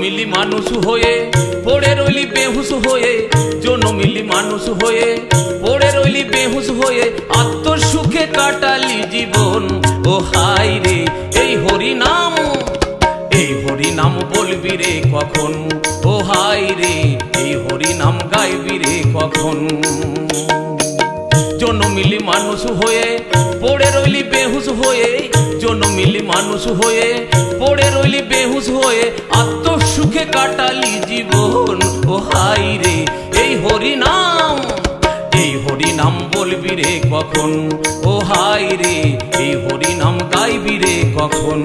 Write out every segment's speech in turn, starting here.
মিলি মানুষ হয়ে পড়ে রইলি বেহুশ হয়ে, জনমিলি মানুষ হয়ে পড়ে রইলি বেহুশ হয়ে, আত্মসুখে কাটালি জীবন। ও হাই রে এই হরি নাম, এই হরি নাম বলবি রে কখন? ও হাই রে এই হরি নাম গাইবি রে কখন? জনমিলি মানুষ হয়ে পড়ে রইলি বেহুশ হয়ে, জনমিলি মানুষ হয়ে পড়ে রইলি বেহুশ হয়ে, আত্মসুখে কাটালি জীবন। ও হাই রে এই হরি নাম, এই হরি নাম বলবি রে কখন? ও হাই রে এই হরি নাম গাইবি রে কখন?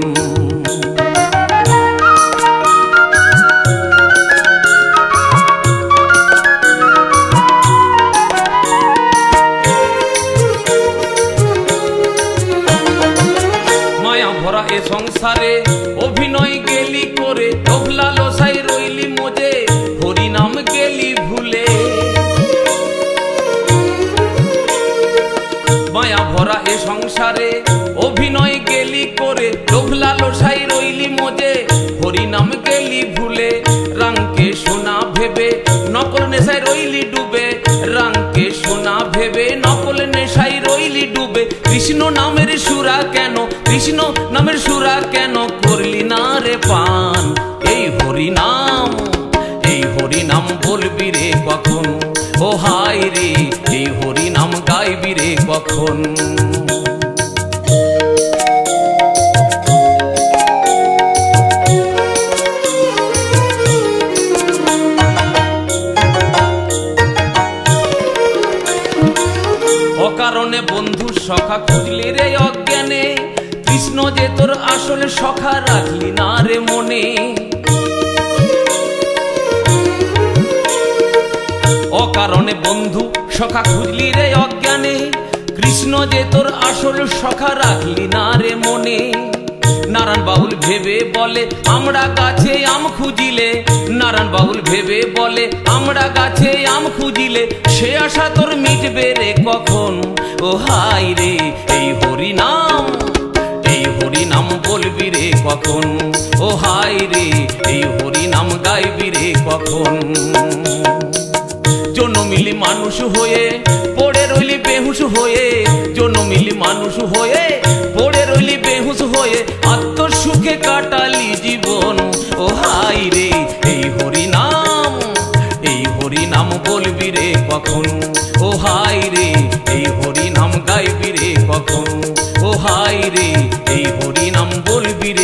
ভরা এ সংসারে অভিনয় গেলি করে, লোভ লালসায় রইলি মজে, হরি নাম গেলি ভুলে। মায়া ভরা এ সংসারে অভিনয় গেলি করে, লোভ লালসায় রইলি মজে, হরি নাম গেলি ভুলে। রাংকে সোনা ভেবে নকল নেশায় রইলি ডুবে, রাংকে সোনা ভেবে নকল নেশায় রইলি ডুবে। কৃষ্ণ নামের সুরা কেন, কৃষ্ণ নামের সুরা কেন করলি না রে পান? এই হরি নাম, এই হরি নাম বলবি রে কখন? ও হাই রে এই হরি নাম গাইবি রে কখন? অকারণে বন্ধু সখা খুঁজলি রে অজ্ঞানে, কৃষ্ণ যে তোর আসল সখা রাখলি না রে মনে। অকারণে বন্ধু সখা খুঁজলি রে অজ্ঞানে, কৃষ্ণ যে তোর আসল সখা রাখলি না রে মনে। নারায়ণ বাউল ভেবে বলে আমরা গাছে আম খুঁজিলে, নারায়ণ বাউল ভেবে বলে আমরা গাছে আম খুঁজিলে, সে আশা তোর মিটবে রে কখন? ও হাই রে এই হরি নাম, এই হরি নাম বলবি রে কখন? ও হাই রে এই হরি নাম গাইবি রে কখন? জনমিলি মানুষ হয়ে পড়ে রইলি বেহুশ হয়ে, জনমিলি মানুষ হয়ে পড়ে রইলি বেহুশ হয়ে, আত্মসুখে কাটালি জীবন। ও হাই রে এই হরি নাম, এই হরি নাম বলবি রে কখন? ও হাই রে এই হরি নাম গাইবি রে কখন? ও হাই রে এই হরি নাম বলবি রে